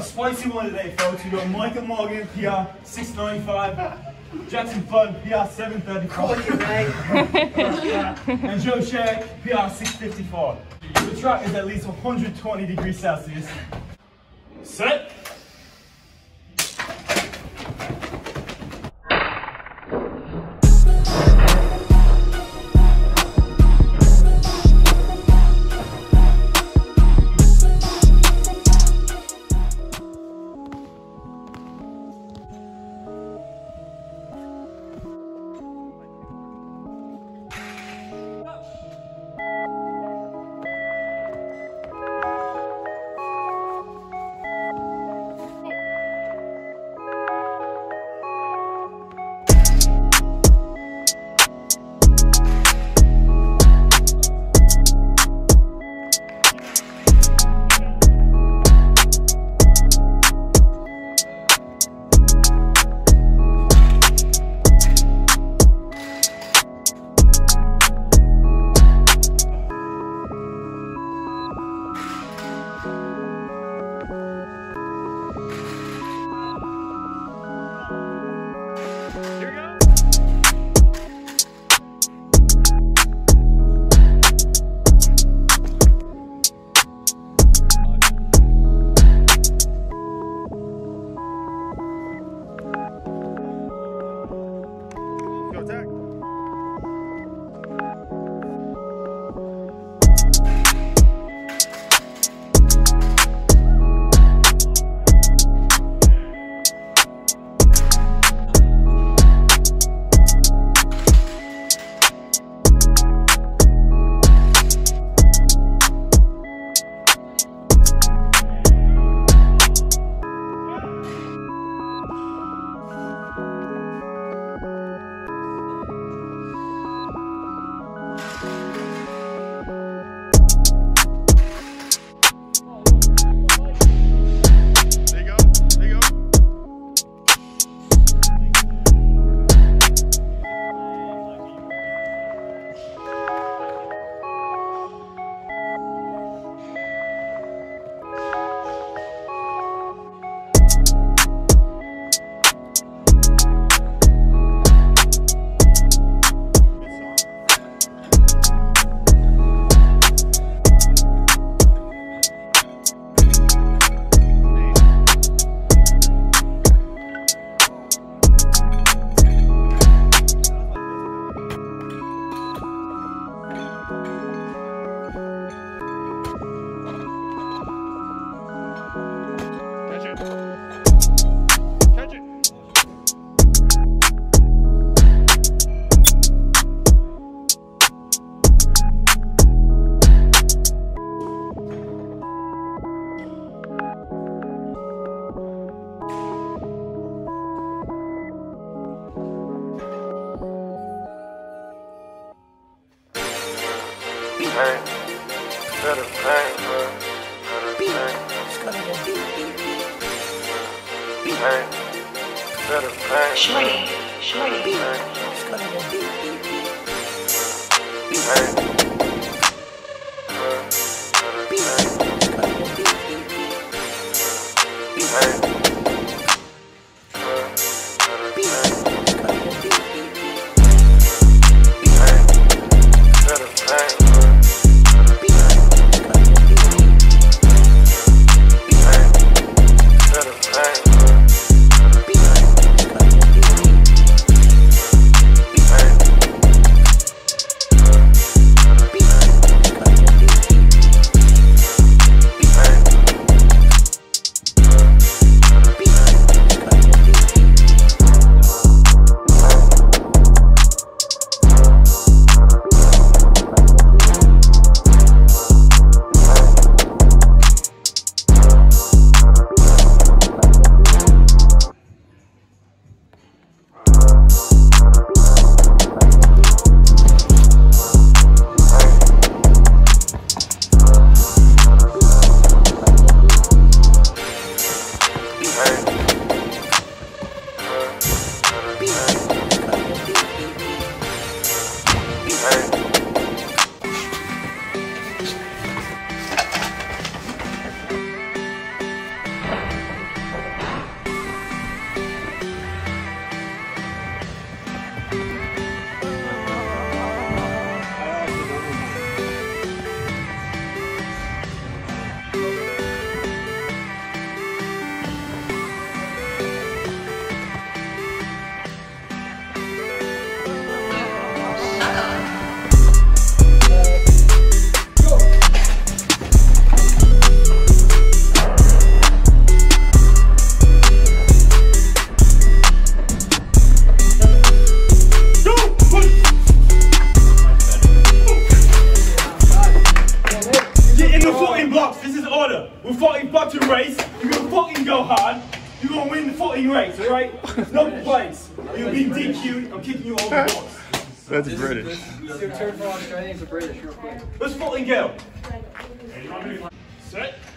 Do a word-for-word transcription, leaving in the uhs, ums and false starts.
The spicy one today, folks. We got Michael Morgan, P R six ninety-five, Jackson Flood, P R seven thirty-five, and Joe Sherrick, P R six fifty-four. The track is at least one hundred twenty degrees Celsius. Set. bang, better bang, bro. Better bang. Bang, better bang. Shorty, shorty, Bang, bang. bang. can go hard. You're gonna win the footing race, alright? No complaints. You've been D Q'd, I'm kicking you over the box. That's British. It's your turn for Australians or British, real quick. Let's footing go. Set.